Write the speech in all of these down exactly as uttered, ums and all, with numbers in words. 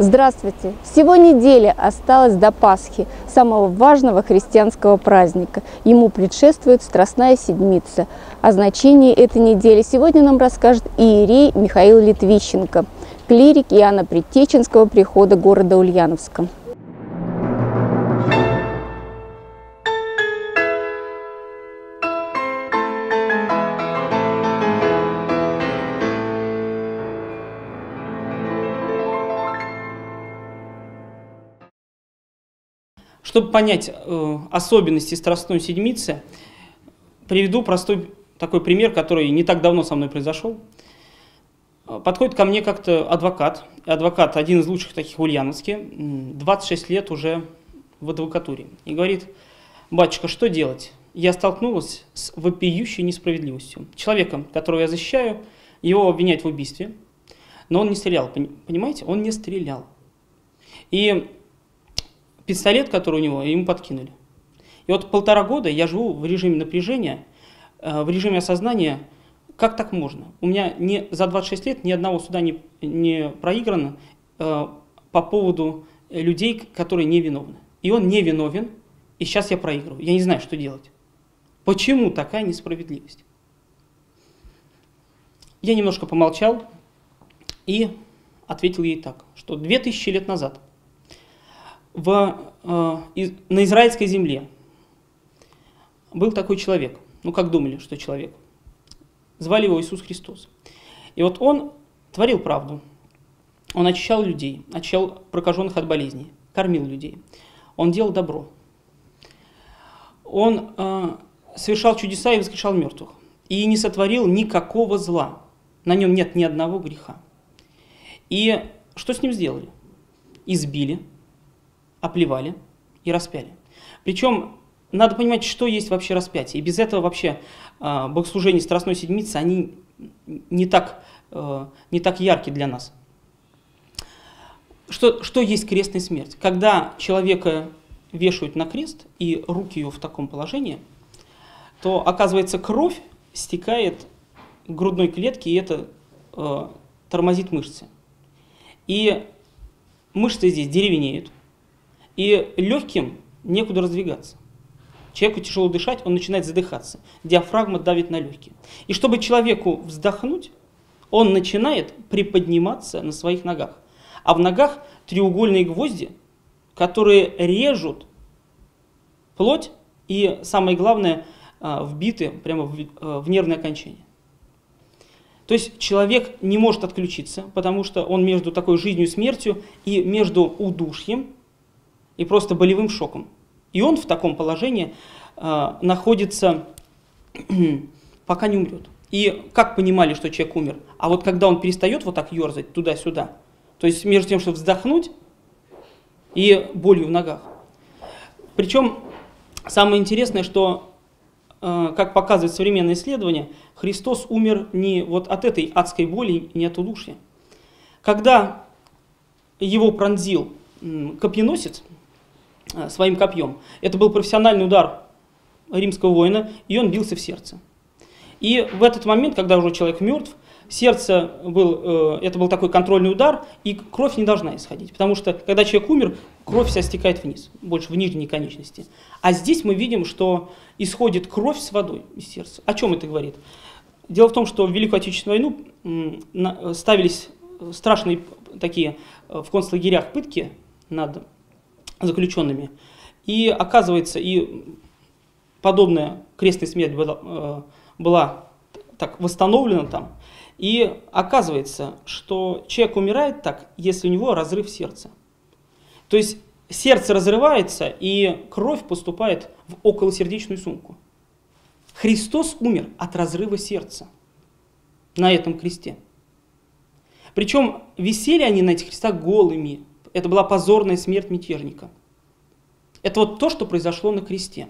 Здравствуйте! Всего неделя осталось до Пасхи, самого важного христианского праздника. Ему предшествует Страстная Седмица. О значении этой недели сегодня нам расскажет иерей Михаил Литвищенко, клирик Иоанна Предтеченского прихода города Ульяновска. Чтобы понять э, особенности Страстной Седмицы, приведу простой такой пример, который не так давно со мной произошел. Подходит ко мне как-то адвокат, адвокат один из лучших таких в Ульяновске, двадцать шесть лет уже в адвокатуре, и говорит: батюшка, что делать? Я столкнулась с вопиющей несправедливостью. Человеком, которого я защищаю, его обвиняют в убийстве, но он не стрелял, понимаете? Он не стрелял. И пистолет, который у него, ему подкинули. И вот полтора года я живу в режиме напряжения, в режиме осознания, как так можно. У меня не, за двадцать шесть лет ни одного суда не, не проиграно э, по поводу людей, которые невиновны. И он невиновен, и сейчас я проигрываю. Я не знаю, что делать. Почему такая несправедливость? Я немножко помолчал и ответил ей так, что две тысячи лет назад В, э, из, на израильской земле был такой человек, ну как думали, что человек, звали его Иисус Христос. И вот он творил правду, он очищал людей, очищал прокаженных от болезней, кормил людей, он делал добро, он э, совершал чудеса и воскрешал мертвых, и не сотворил никакого зла, на нем нет ни одного греха. И что с ним сделали? Избили, оплевали и распяли. Причем надо понимать, что есть вообще распятие. И без этого вообще э, богослужения Страстной Седмицы, они не так, э, не так ярки для нас. Что, что есть крестная смерть? Когда человека вешают на крест и руки его в таком положении, то, оказывается, кровь стекает к грудной клетке, и это э, тормозит мышцы. И мышцы здесь деревенеют. И легким некуда раздвигаться. Человеку тяжело дышать, он начинает задыхаться. Диафрагма давит на легкие. И чтобы человеку вздохнуть, он начинает приподниматься на своих ногах. А в ногах треугольные гвозди, которые режут плоть и, самое главное, вбиты прямо в нервное окончание. То есть человек не может отключиться, потому что он между такой жизнью и смертью и между удушьем и просто болевым шоком. И он в таком положении э, находится, пока не умрет. И как понимали, что человек умер? А вот когда он перестает вот так ерзать туда-сюда, то есть между тем, чтобы вздохнуть и болью в ногах. Причем самое интересное, что, э, как показывает современное исследование, Христос умер не вот от этой адской боли, не от удушья. Когда его пронзил копьеносец своим копьем, это был профессиональный удар римского воина, и он бился в сердце. И в этот момент, когда уже человек мертв, сердце был, это был такой контрольный удар, и кровь не должна исходить, потому что когда человек умер, кровь вся стекает вниз, больше в нижние конечности. А здесь мы видим, что исходит кровь с водой из сердца. О чем это говорит? Дело в том, что в Великую Отечественную войну ставились страшные такие в концлагерях пытки над заключенными. И оказывается, и подобная крестная смерть была, была так восстановлена там. И оказывается, что человек умирает так, если у него разрыв сердца. То есть сердце разрывается, и кровь поступает в околосердечную сумку. Христос умер от разрыва сердца на этом кресте. Причем висели они на этих крестах голыми. Это была позорная смерть мятежника. Это вот то, что произошло на кресте.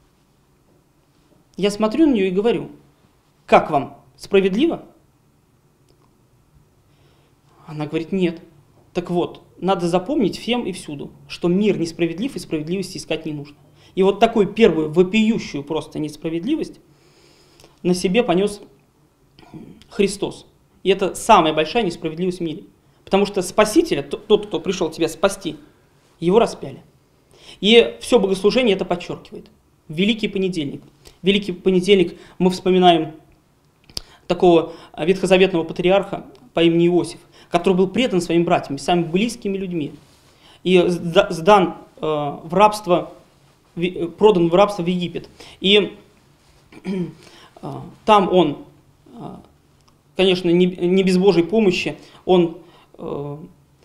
Я смотрю на нее и говорю: как вам, справедливо? Она говорит: нет. Так вот, надо запомнить всем и всюду, что мир несправедлив и справедливости искать не нужно. И вот такую первую вопиющую просто несправедливость на себе понес Христос. И это самая большая несправедливость в мире. Потому что Спасителя, тот, кто пришел тебя спасти, его распяли. И все богослужение это подчеркивает. Великий понедельник. Великий понедельник мы вспоминаем такого ветхозаветного патриарха по имени Иосиф, который был предан своим братьям, самыми близкими людьми. И сдан э, в рабство, продан в рабство в Египет. И э, там он, э, конечно, не, не без Божьей помощи, он, э,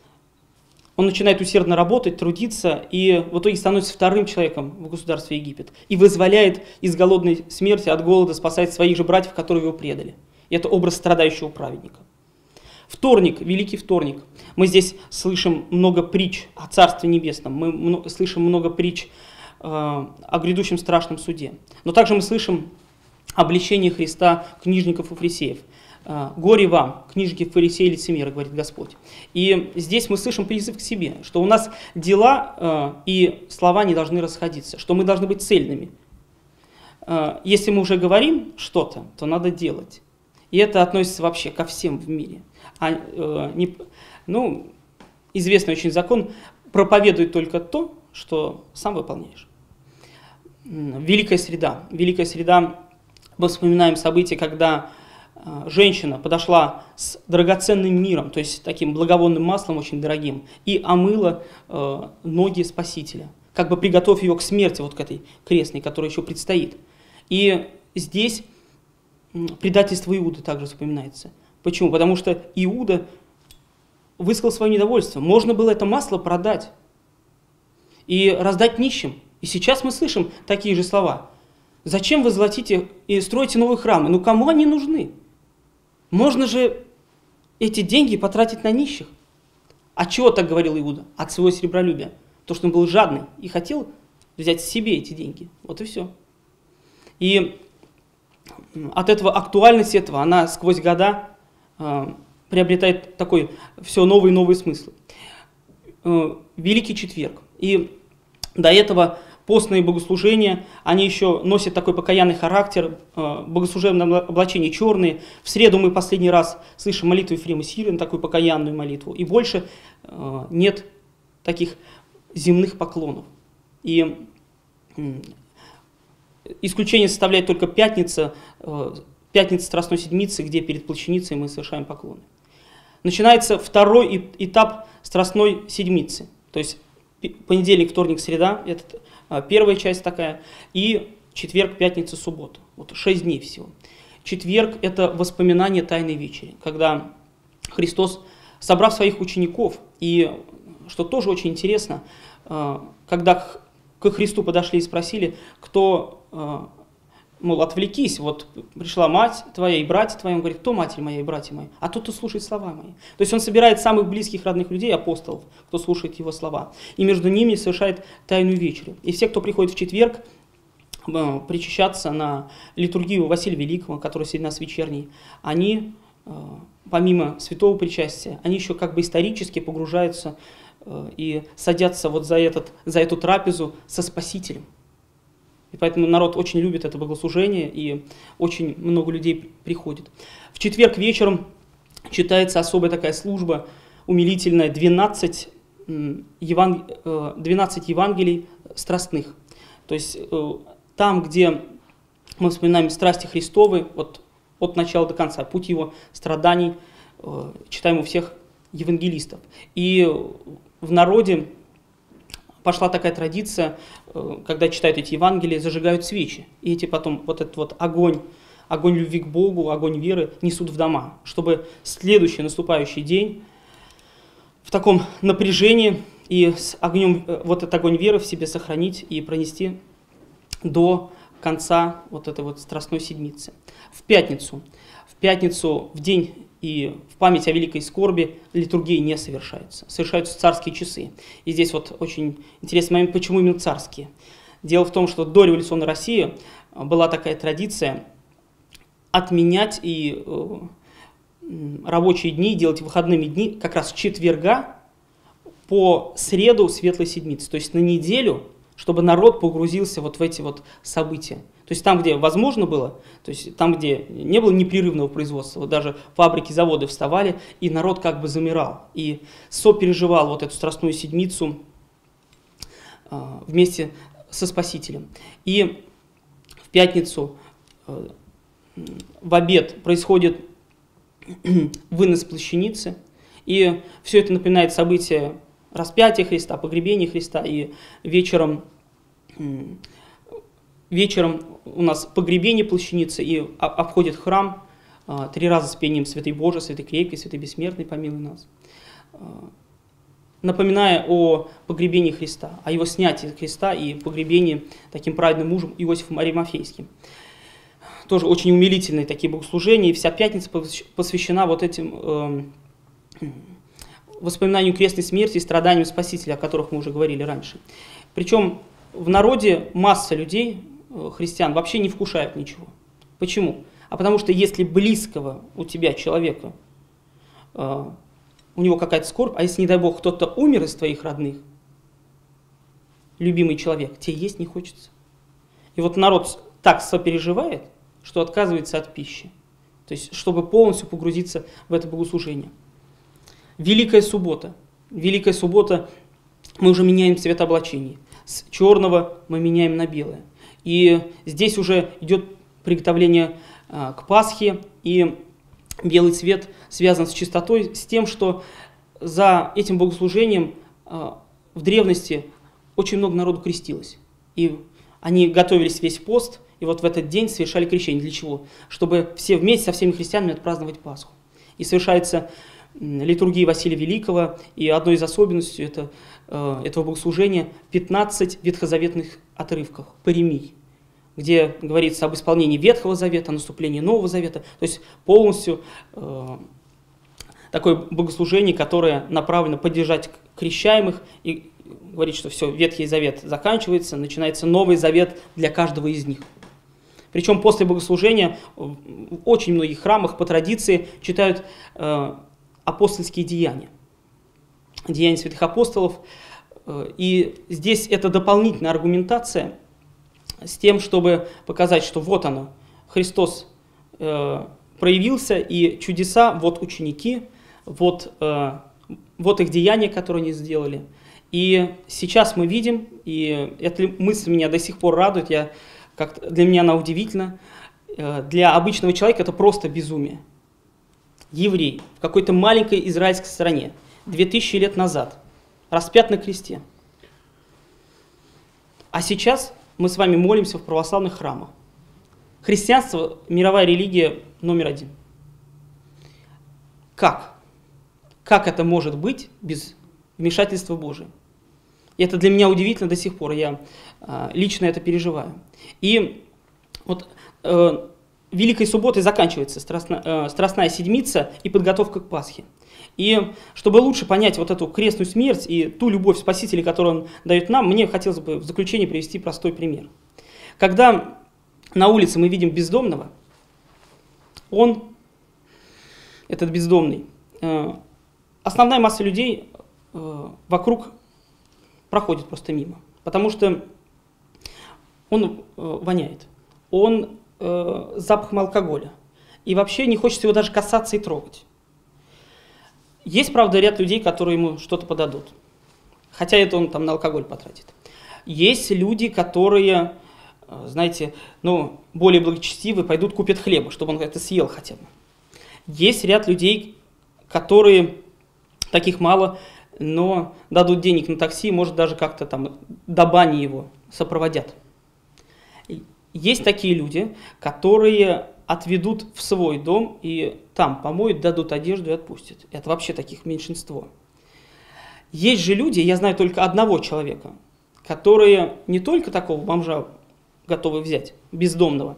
он начинает усердно работать, трудиться, и в итоге становится вторым человеком в государстве Египет. И вызволяет из голодной смерти, от голода, спасает своих же братьев, которые его предали. И это образ страдающего праведника. Вторник, Великий вторник. Мы здесь слышим много притч о Царстве Небесном, мы много, слышим много притч э, о грядущем страшном суде. Но также мы слышим обличение Христа книжников и фарисеев. Э, «Горе вам, книжники, фарисеи, лицемеры», говорит Господь. И здесь мы слышим призыв к себе, что у нас дела э, и слова не должны расходиться, что мы должны быть цельными. Э, если мы уже говорим что-то, то надо делать. И это относится вообще ко всем в мире. А, э, не, ну, известный очень закон: проповедуй только то, что сам выполняешь. Великая среда. Великая среда, мы вспоминаем событие, когда э, женщина подошла с драгоценным миром, то есть таким благовонным маслом очень дорогим, и омыла э, ноги Спасителя, как бы приготовив его к смерти, вот к этой крестной, которая еще предстоит. И здесь предательство Иуды также вспоминается. Почему? Потому что Иуда высказал свое недовольство. Можно было это масло продать и раздать нищим. И сейчас мы слышим такие же слова. Зачем вы золотите и строите новые храмы? Ну кому они нужны? Можно же эти деньги потратить на нищих. А чего так говорил Иуда? От своего серебролюбия. То, что он был жадный и хотел взять себе эти деньги. Вот и все. И от этого, актуальность этого, она сквозь года э, приобретает такой все новый и новый смысл. Э, Великий четверг. И до этого постные богослужения, они еще носят такой покаянный характер, э, богослужебное облачение черные. В среду мы последний раз слышим молитву Ефрема Сирина, такую покаянную молитву. И больше э, нет таких земных поклонов. И э, исключение составляет только пятница, пятница Страстной Седмицы, где перед Плащаницей мы совершаем поклоны. Начинается второй этап Страстной Седмицы, то есть понедельник, вторник, среда, это первая часть такая, и четверг, пятница, суббота. Вот шесть дней всего. Четверг – это воспоминание Тайной Вечери, когда Христос, собрав своих учеников, и, что тоже очень интересно, когда к Христу подошли и спросили, кто, мол, отвлекись, вот пришла мать твоя и братья твои, он говорит, кто матерь моя и братья мои? А тот, кто слушает слова мои. То есть он собирает самых близких родных людей, апостолов, кто слушает его слова, и между ними совершает Тайную Вечерю. И все, кто приходит в четверг причащаться на литургию Василия Великого, который среди нас вечерний, они, помимо святого причастия, они еще как бы исторически погружаются и садятся вот за, этот, за эту трапезу со Спасителем. И поэтому народ очень любит это богослужение, и очень много людей приходит. В четверг вечером читается особая такая служба, умилительная, двенадцать, еван... двенадцать Евангелий страстных. То есть там, где мы вспоминаем страсти Христовы, вот, от начала до конца, путь его страданий, читаем у всех евангелистов. И в народе пошла такая традиция, когда читают эти Евангелия, зажигают свечи. И эти потом вот этот вот огонь, огонь любви к Богу, огонь веры несут в дома, чтобы следующий наступающий день в таком напряжении и с огнем, вот этот огонь веры в себе сохранить и пронести до конца вот этой вот Страстной Седмицы. В пятницу, в пятницу, в день и в память о великой скорби литургии не совершаются. Совершаются царские часы. И здесь вот очень интересный момент, почему именно царские. Дело в том, что до революционной России была такая традиция отменять и э, рабочие дни, делать выходными дни как раз с четверга по среду Светлой Седмицы. То есть на неделю чтобы народ погрузился вот в эти вот события. То есть там, где возможно было, то есть там, где не было непрерывного производства, вот даже фабрики, заводы вставали, и народ как бы замирал, и сопереживал вот эту Страстную Седмицу э, вместе со Спасителем. И в пятницу э, в обед происходит вынос плащаницы, и все это напоминает события распятия Христа, погребения Христа, и вечером, вечером у нас погребение плащаницы, и обходит храм а, три раза с пением «Святый Боже, Святый Крепкий, Святый Бессмертный, помилуй нас», а, напоминая о погребении Христа, о его снятии Христа и погребении таким праведным мужем Иосифом Аримафейским. Тоже очень умилительные такие богослужения, и вся пятница посвящена вот этим э, воспоминанию крестной смерти и страданиям Спасителя, о которых мы уже говорили раньше. Причем в народе масса людей, христиан, вообще не вкушают ничего. Почему? А потому что если близкого у тебя человека, э, у него какая-то скорбь, а если, не дай Бог, кто-то умер из твоих родных, любимый человек, тебе есть не хочется. И вот народ так сопереживает, что отказывается от пищи, то есть чтобы полностью погрузиться в это богослужение. Великая суббота. Великая суббота, мы уже меняем цвет облачений. С черного мы меняем на белое. И здесь уже идет приготовление а, к Пасхе, и белый цвет связан с чистотой, с тем, что за этим богослужением а, в древности очень много народу крестилось. И они готовились весь пост, и вот в этот день совершали крещение. Для чего? Чтобы все вместе со всеми христианами отпраздновать Пасху. И совершается литургия Василия Великого, и одной из особенностей это, э, этого богослужения пятнадцать ветхозаветных отрывков, паремий, где говорится об исполнении Ветхого Завета, о наступлении Нового Завета. То есть полностью э, такое богослужение, которое направлено поддержать крещаемых и говорит, что все, Ветхий Завет заканчивается, начинается Новый Завет для каждого из них. Причем после богослужения в очень многих храмах по традиции читают э, апостольские деяния, деяния святых апостолов. Э, и здесь это дополнительная аргументация с тем, чтобы показать, что вот оно, Христос э, проявился, и чудеса, вот ученики, вот, э, вот их деяния, которые они сделали. И сейчас мы видим, и эта мысль меня до сих пор радует, я, как, для меня она удивительна. Для обычного человека это просто безумие. Еврей в какой-то маленькой израильской стране две тысячи лет назад распят на кресте. А сейчас мы с вами молимся в православных храмах. Христианство – мировая религия номер один. Как? Как это может быть без вмешательства Божия? И это для меня удивительно до сих пор, я э, лично это переживаю. И вот э, Великой Субботой заканчивается страстна, э, Страстная Седмица и подготовка к Пасхе. И чтобы лучше понять вот эту крестную смерть и ту любовь Спасителя, которую Он дает нам, мне хотелось бы в заключение привести простой пример. Когда на улице мы видим бездомного, он, этот бездомный, э, основная масса людей э, вокруг проходит просто мимо, потому что он э, воняет, он э, запахом алкоголя, и вообще не хочется его даже касаться и трогать. Есть, правда, ряд людей, которые ему что-то подадут, хотя это он там на алкоголь потратит. Есть люди, которые, э, знаете, ну, более благочестивые, пойдут купят хлеба, чтобы он это съел хотя бы. Есть ряд людей, которые, таких мало, но дадут денег на такси, может даже как-то там до бани его сопроводят. Есть такие люди, которые отведут в свой дом и там помоют, дадут одежду и отпустят. Это вообще таких меньшинство. Есть же люди, я знаю только одного человека, которые не только такого бомжа готовы взять, бездомного,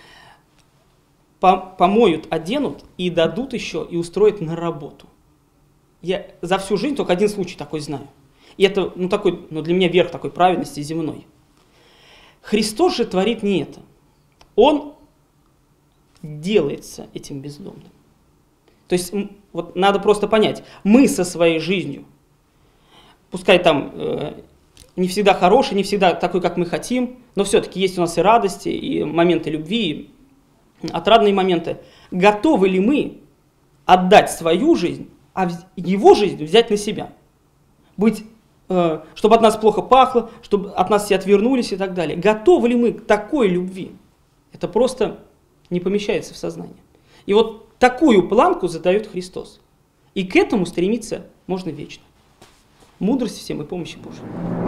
помоют, оденут и дадут еще и устроят на работу. Я за всю жизнь только один случай такой знаю. И это ну, такой, ну, для меня верх такой праведности земной. Христос же творит не это. Он делается этим бездомным. То есть вот надо просто понять, мы со своей жизнью, пускай там э, не всегда хороший, не всегда такой, как мы хотим, но все-таки есть у нас и радости, и моменты любви, и отрадные моменты. Готовы ли мы отдать свою жизнь, а его жизнь взять на себя? Быть, э, чтобы от нас плохо пахло, чтобы от нас все отвернулись и так далее. Готовы ли мы к такой любви? Это просто не помещается в сознание. И вот такую планку задает Христос. И к этому стремиться можно вечно. Мудрости всем и помощи Божьей.